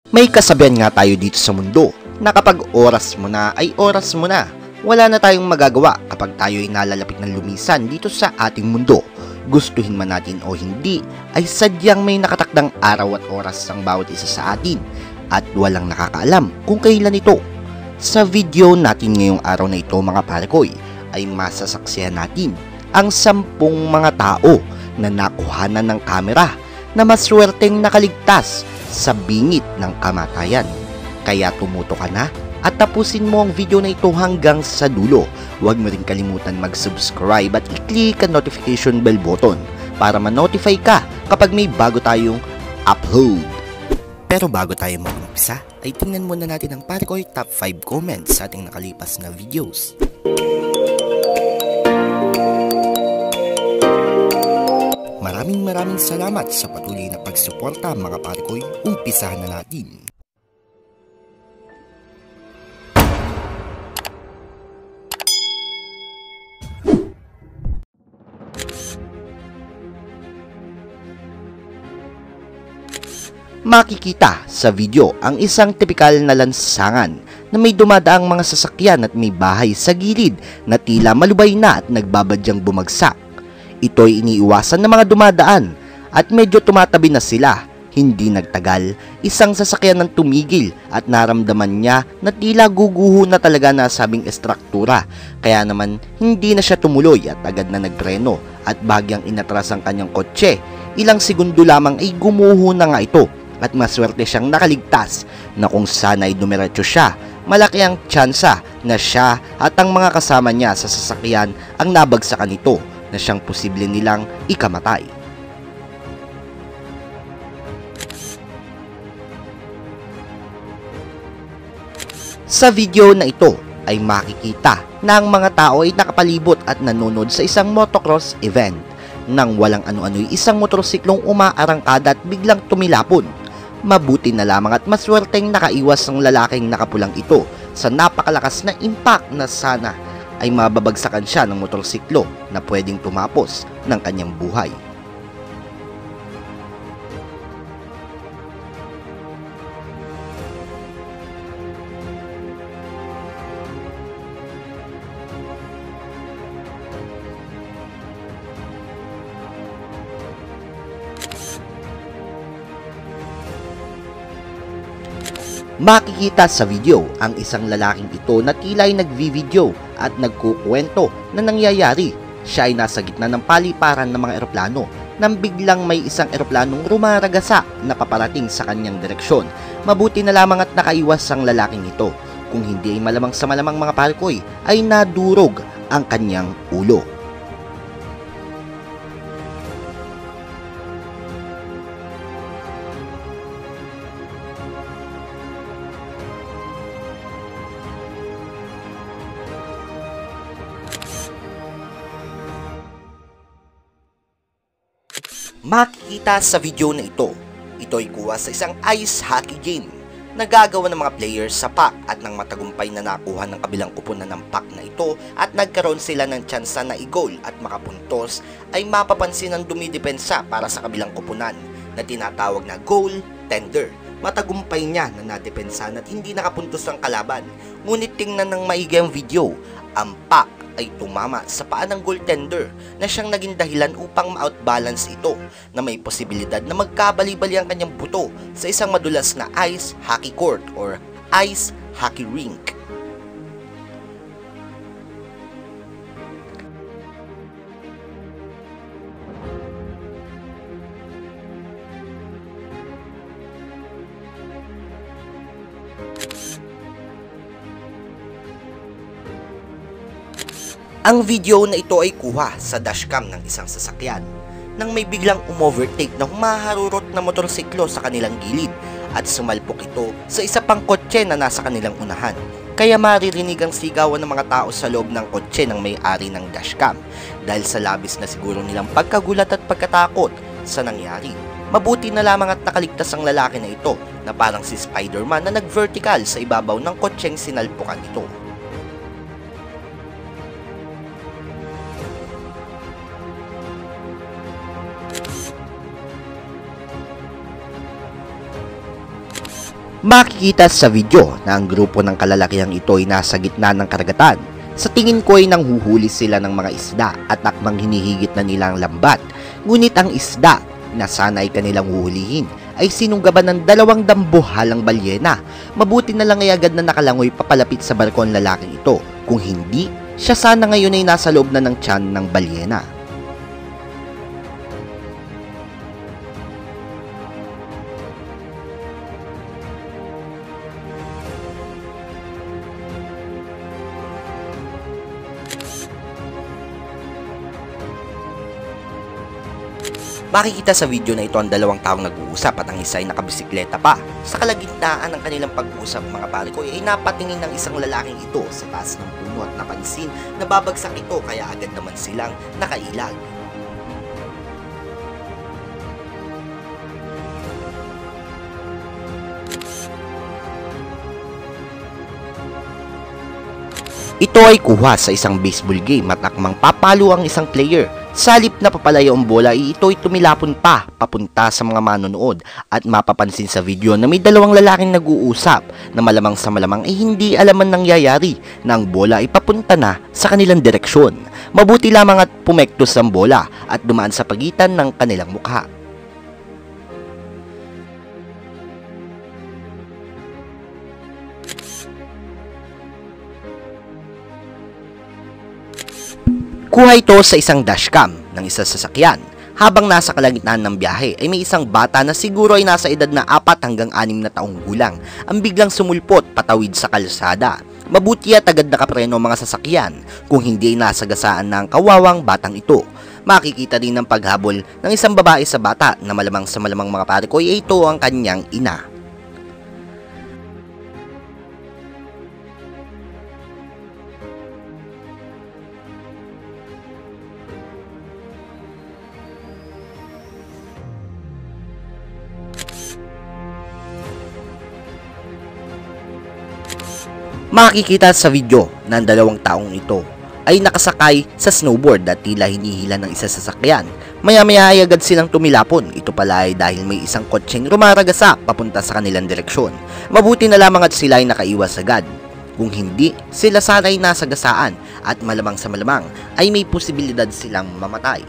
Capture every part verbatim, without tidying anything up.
May kasabihan nga tayo dito sa mundo na kapag oras mo na ay oras mo na. Wala na tayong magagawa kapag tayo ay nalalapit ng lumisan dito sa ating mundo. Gustuhin man natin o hindi, ay sadyang may nakatakdang araw at oras ang bawat isa sa atin at walang nakakaalam kung kailan ito. Sa video natin ngayong araw na ito mga parekoy, ay masasaksihan natin ang sampung mga tao na nakuhanan ng kamera na maswerteng nakaligtas sa bingit ng kamatayan. Kaya tumuto ka na at tapusin mo ang video na ito hanggang sa dulo. Huwag mo rin kalimutan mag-subscribe at i-click ang notification bell button para ma-notify ka kapag may bago tayong upload. Pero bago tayo mag-umpisa, ay tingnan muna natin ang Parekoy top five comments sa ating nakalipas na videos. Maraming maraming salamat sa patuloy na pagsuporta mga Parekoy. Umpisahan na natin. Makikita sa video ang isang tipikal na lansangan na may dumadaang mga sasakyan at may bahay sa gilid na tila malubay na at nagbabadyang bumagsak. Ito ay iniiwasan ng mga dumadaan at medyo tumatabi na sila. Hindi nagtagal, isang sasakyan ang tumigil at naramdaman niya na tila guguho na talaga nasabing estruktura. Kaya naman hindi na siya tumuloy at agad na nagpreno at bagyang inatras ang kanyang kotse. Ilang segundo lamang ay gumuho na nga ito at maswerte siyang nakaligtas na kung sana ay dumiretso siya, malaki ang tsansa na siya at ang mga kasama niya sa sasakyan ang nabagsakan nito na siyang posible nilang ikamatay. Sa video na ito ay makikita na ang mga tao ay nakapalibot at nanonood sa isang motocross event nang walang ano-ano'y isang motorsiklong umaarangkada at biglang tumilapon. Mabuti na lamang at maswerteng nakaiwas ang lalaking nakapulang ito sa napakalakas na impact na sana ay mababagsakan siya ng motorsiklo na pwedeng tumapos ng kanyang buhay. Makikita sa video ang isang lalaking ito na tila ay nagvi-video at nagkukwento na nangyayari. Siya ay nasa gitna ng paliparan ng mga eroplano nang biglang may isang eroplanong rumaragasa na paparating sa kanyang direksyon. Mabuti na lamang at nakaiwas ang lalaking ito. Kung hindi ay malamang sa malamang mga Parekoy ay nadurog ang kanyang ulo. Makikita sa video na ito, ito ay kuha sa isang ice hockey game na gagawa ng mga players sa pack at nang matagumpay na nakuha ng kabilang kupunan ng pack na ito at nagkaroon sila ng tsansa na i-goal at makapuntos, ay mapapansin ang dumidepensa para sa kabilang kupunan na tinatawag na goaltender. Matagumpay niya na nadepensahan at hindi nakapuntos ang kalaban. Ngunit tingnan ng maigi ang video, ang pack ay tumama sa paa ng goaltender na siyang naging dahilan upang ma-outbalance ito na may posibilidad na magkabali-bali ang kanyang buto sa isang madulas na ice hockey court or ice hockey rink. Ang video na ito ay kuha sa dashcam ng isang sasakyan nang may biglang umovertake na humaharurot na motorsiklo sa kanilang gilid at sumalpok ito sa isa pang kotse na nasa kanilang unahan. Kaya maririnig ang sigawan ng mga tao sa loob ng kotse ng may-ari ng dashcam dahil sa labis na siguro nilang pagkagulat at pagkatakot sa nangyari. Mabuti na lamang at nakaligtas ang lalaki na ito na parang si Spider-Man na nag-vertical sa ibabaw ng kotseng sinalpukan ito. Makikita sa video na ang grupo ng kalalakihang ito ay nasa gitna ng karagatan. Sa tingin ko ay nanghuhuli sila ng mga isda at akmang hinihigit na nila ang lambat. Ngunit ang isda na sana ay kanilang huhulihin ay sinunggaban ng dalawang dambuhalang balyena. Mabuti na lang ay agad na nakalangoy papalapit sa barko ang lalaking ito. Kung hindi, siya sana ngayon ay nasa loob na ng tiyan ng balyena. Makikita sa video na ito ang dalawang taong nag-uusap at ang isa ay nakabisikleta pa. Sa kalagitnaan ng kanilang pag-uusap mga pare ko ay napatingin ng isang lalaking ito sa taas ng puno at napansin na babagsak ito kaya agad naman silang nakailag. Ito ay kuha sa isang baseball game at akmang papalo ang isang player. Sa halip na papalayo ang bola, ito ay tumilapon pa papunta sa mga manonood at mapapansin sa video na may dalawang lalaking nag-uusap na malamang sa malamang ay hindi alaman nangyayari na ang bola ay papunta na sa kanilang direksyon. Mabuti lamang at pumektos ang bola at dumaan sa pagitan ng kanilang mukha. Kuha ito sa isang dashcam ng isa sa sasakyan. Habang nasa kalagitnaan ng biyahe ay may isang bata na siguro ay nasa edad na apat hanggang anim na taong gulang ang biglang sumulpot patawid sa kalsada. Mabuti at agad nakapreno ang mga sasakyan kung hindi ay nasagasaan ng kawawang batang ito. Makikita din ang paghabol ng isang babae sa bata na malamang sa malamang mga pare ko ay ito ang kanyang ina. Makikita sa video na ang dalawang taong ito ay nakasakay sa snowboard at tila hinihila ng isa sa sasakyan. Maya-maya ay agad silang tumilapon. Ito pala ay dahil may isang kotseng rumaragasa papunta sa kanilang direksyon. Mabuti na lamang at sila ay nakaiwas agad. Kung hindi, sila sana ay nasagasaan at malamang sa malamang ay may posibilidad silang mamatay.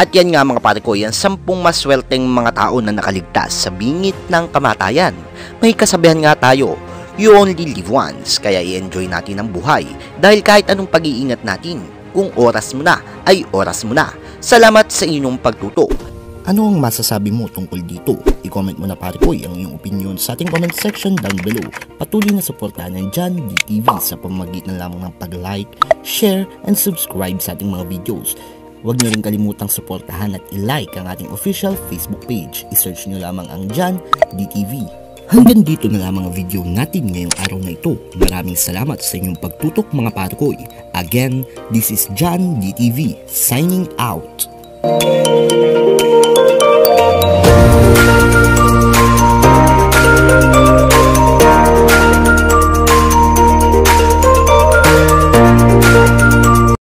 At yan nga mga pare ko, yan sampung maswerteng mga tao na nakaligtas sa bingit ng kamatayan. May kasabihan nga tayo, you only live once, kaya i-enjoy natin ang buhay. Dahil kahit anong pag-iingat natin, kung oras mo na, ay oras mo na. Salamat sa inyong pagtuto. Ano ang masasabi mo tungkol dito? I-comment mo na pare ko ang iyong opinion sa ating comment section down below. Patuloy na suportahan ng John D T V sa pamamagitan lamang ng pag-like, share, and subscribe sa ating mga videos. Huwag niyo rin kalimutang suportahan at i-like ang ating official Facebook page. I-search niyo lamang ang John D T V. Hanggang dito na lamang ang video natin ngayong araw na ito. Maraming salamat sa inyong pagtutok mga parukoy. Again, this is John D T V signing out.